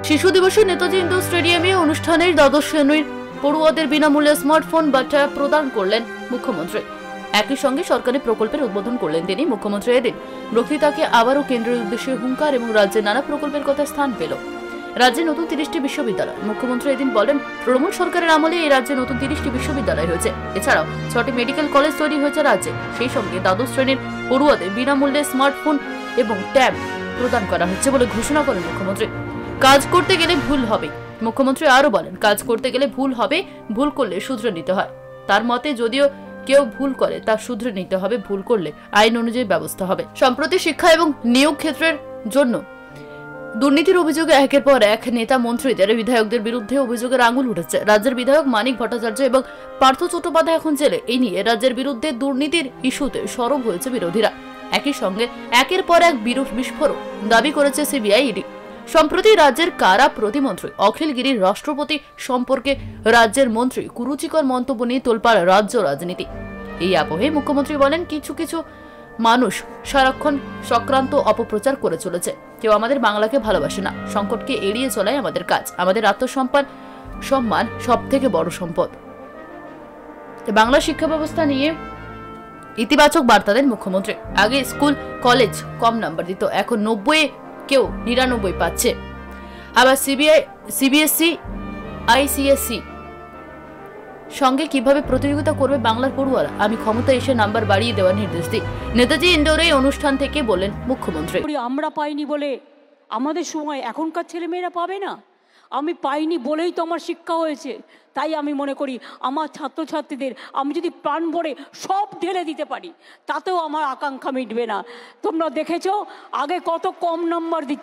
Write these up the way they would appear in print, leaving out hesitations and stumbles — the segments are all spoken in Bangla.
শিশু দিবসে নেতাজি ইন্ডোর স্টেডিয়ামে অনুষ্ঠানের দ্বাদশ শ্রেণীর পড়ুয়াদের বিনামূল্যে স্মার্টফোন বা ট্যাব প্রদান করলেন মুখ্যমন্ত্রী। একই সঙ্গে সরকারি প্রকল্পের উদ্বোধন করলেন তিনি। মুখ্যমন্ত্রী এদিন বক্তৃতাকে আবারও কেন্দ্রের উদ্দেশ্যে হুঙ্কার এবং রাজ্যের নানা প্রকল্পের কথা স্থান পেল। রাজ্যে নতুন 30টি বিশ্ববিদ্যালয়। মুখ্যমন্ত্রী এদিন বলেন, তৃণমূল সরকারের আমলে এই রাজ্যে নতুন 30টি বিশ্ববিদ্যালয় হয়েছে। এছাড়াও 6টি মেডিকেল কলেজ তৈরি হয়েছে রাজ্যে। সেই সঙ্গে দ্বাদশ শ্রেণীর পড়ুয়াদের বিনামূল্যে স্মার্টফোন এবং ট্যাব প্রদান করা হচ্ছে বলে ঘোষণা করেন মুখ্যমন্ত্রী। কাজ করতে গেলে ভুল হবে। মুখ্যমন্ত্রী আরো বলেন, কাজ করতে গেলে ভুল হবে, ভুল করলে শুধরে নিতে হয়। তার মতে যদিও কেউ ভুল করে তা শুধরে নিতে হবে, ভুল করলে আইন অনুযায়ী ব্যবস্থা হবে। সম্প্রতি শিক্ষা এবং নিয়োগ ক্ষেত্রের জন্য দুর্নীতির অভিযোগে একের পর এক নেতা মন্ত্রীদের বিধায়কদের বিরুদ্ধে অভিযোগের আঙুল উঠেছে। রাজ্যের বিধায়ক মানিক ভট্টাচার্য এবং পার্থ চট্টোপাধ্যায় এখন জেলে। এই নিয়ে রাজ্যের বিরুদ্ধে দুর্নীতির ইস্যুতে সরব হয়েছে বিরোধীরা। একই সঙ্গে একের পর এক বিস্ফোরক দাবি করেছে সিবিআই, ইডি। সম্প্রতি রাজ্যের কারা প্রতিমন্ত্রী অখিল গিরির রাষ্ট্রপতি সম্পর্কে রাজ্যের মন্ত্রী কুরুচিকর মন্তব্য নিয়ে তোলপাড় রাজ্য রাজনীতি। এই আবহে মুখ্যমন্ত্রী বলেন, কিছু কিছু মানুষ সারাক্ষণ সক্রান্ত অপপ্রচার করে চলেছে। কেউ আমাদের বাংলাকে ভালোবাসে না। সংকটকে এড়িয়ে চলাই আমাদের কাজ। আমাদের সম্মান সব থেকে বড় সম্পদ। বাংলা শিক্ষা ব্যবস্থা নিয়ে ইতিবাচক বার্তা দেন মুখ্যমন্ত্রী। আগে স্কুল কলেজ কম নাম্বার দিত, এখন 90 কেউ 99 পাচ্ছে। আবার সিবিএসই আইসিএসসি সঙ্গে কিভাবে প্রতিযোগিতা করবে বাংলার পড়ুয়ারা, আমি ক্ষমতা এসে নাম্বার বাড়িয়ে দেওয়ার নির্দেশ দিই। নেতাজি ইন্ডোরে অনুষ্ঠান থেকে বলেন মুখ্যমন্ত্রী, আমরা পাইনি বলে আমাদের সময় এখনকার ছেলেমেয়েরা পাবে না। আমি পাইনি বলেই তো আমার শিক্ষা হয়েছে। তাই আমি মনে করি আমার ছাত্রছাত্রীদের আমি যদি প্রাণ ভরে সব ঢেলে দিতে পারি, তাতেও আমার আকাঙ্ক্ষা মিটবে না। তোমরা দেখেছো আগে কত কম নাম্বার দিত,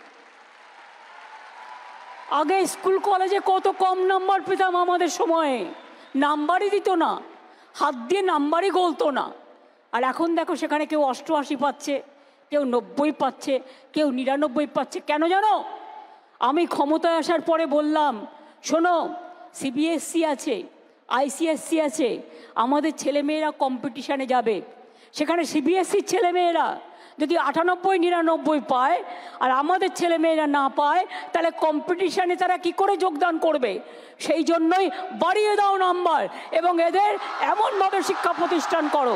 আগে স্কুল কলেজে কত কম নাম্বার পেতাম। আমাদের সময়ে নাম্বারই দিত না, হাত দিয়ে নাম্বারই গলতো না। আর এখন দেখো সেখানে কেউ 88 পাচ্ছে, কেউ 90 পাচ্ছে, কেউ 99 পাচ্ছে। কেন জানো? আমি ক্ষমতায় আসার পরে বললাম, শোনো, সিবিএসসি আছে, আইসিএসসি আছে, আমাদের ছেলেমেয়েরা কম্পিটিশানে যাবে। সেখানে সিবিএসসির ছেলেমেয়েরা যদি 98 99 পায় আর আমাদের ছেলেমেয়েরা না পায়, তাহলে কম্পিটিশানে তারা কি করে যোগদান করবে? সেই জন্যই বাড়িয়ে দাও নাম্বার এবং এদের এমনভাবে শিক্ষা প্রতিষ্ঠান করো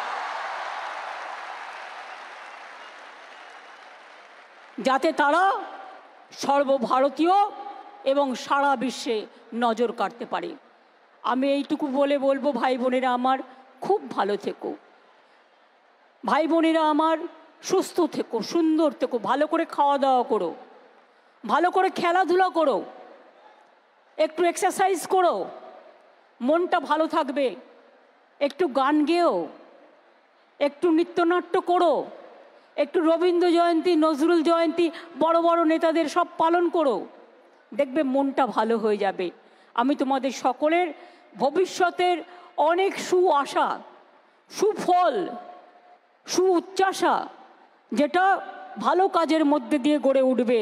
যাতে তারা সর্বভারতীয় এবং সারা বিশ্বে নজর কাটতে পারে। আমি এইটুকু বলে বলবো, ভাই বোনেরা আমার, খুব ভালো থেকো। ভাই বোনেরা আমার, সুস্থ থেকো, সুন্দর থেকো, ভালো করে খাওয়া দাওয়া করো, ভালো করে খেলাধুলা করো, একটু এক্সারসাইজ করো, মনটা ভালো থাকবে। একটু গান গেও, একটু নৃত্যনাট্য করো, একটু রবীন্দ্র জয়ন্তী, নজরুল জয়ন্তী, বড় বড় নেতাদের সব পালন করো, দেখবে মনটা ভালো হয়ে যাবে। আমি তোমাদের সকলের ভবিষ্যতের অনেক সুআশা, সুফল, সুউচ্চাসা, যেটা ভালো কাজের মধ্যে দিয়ে গড়ে উঠবে,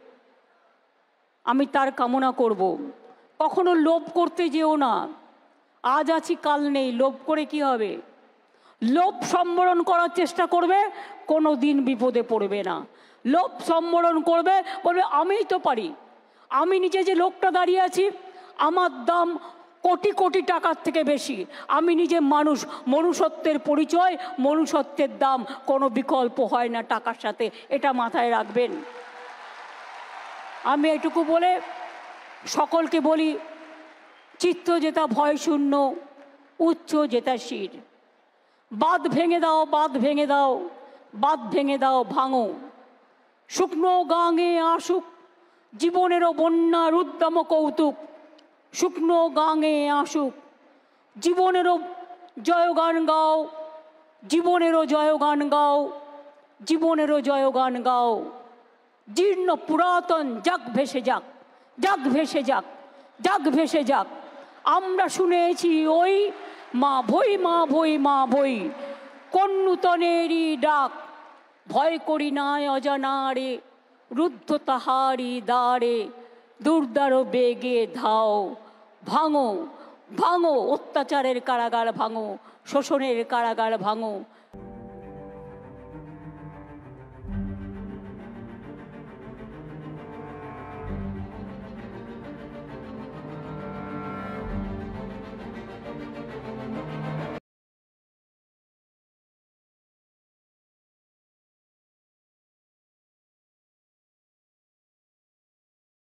আমি তার কামনা করব। কখনো লোভ করতে যেও না। আজ আছি কাল নেই, লোভ করে কি হবে? লোভ সম্বরণ করার চেষ্টা করবে, কোনো দিন বিপদে পড়বে না। লোভ সম্বরণ করবে, বলবে আমিই তো পারি, আমি নিজে যে লোকটা দাঁড়িয়ে আছি, আমার দাম কোটি কোটি টাকার থেকে বেশি, আমি নিজে মানুষ, মনুষ্যত্বের পরিচয়, মনুষ্যত্বের দাম কোনো বিকল্প হয় না টাকার সাথে, এটা মাথায় রাখবেন। আমি এটুকু বলে সকলকে বলি, চিত্ত যেটা ভয় শূন্য, উচ্চ যেটা শির। বাঁধ ভেঙে দাও, বাঁধ ভেঙে দাও, বাঁধ ভেঙে দাও, ভাঙো। শুকনো গাঙে আসুক জীবনেরও বন্যার উদ্যম কৌতুক। শুকনো গাঙে আসুক জীবনেরও জয়গান গাও, জীবনেরও জয়গান গাও, জীবনেরও জয়গান গাও। জীর্ণ পুরাতন যাক ভেসে যাক, যাক ভেসে যাক, যাক ভেসে যাক। আমরা শুনেছি ওই মা ভই, মা ভই, মা ভই, কোন নূতনেরই ডাক। ভয় করি নাই অজানারে, রুদ্ধ তাহারি দ্বারে, দুর্দার বেগে ধাও। ভাঙো, ভাঙো অত্যাচারের কারাগার ভাঙো, শোষণের কারাগার ভাঙো।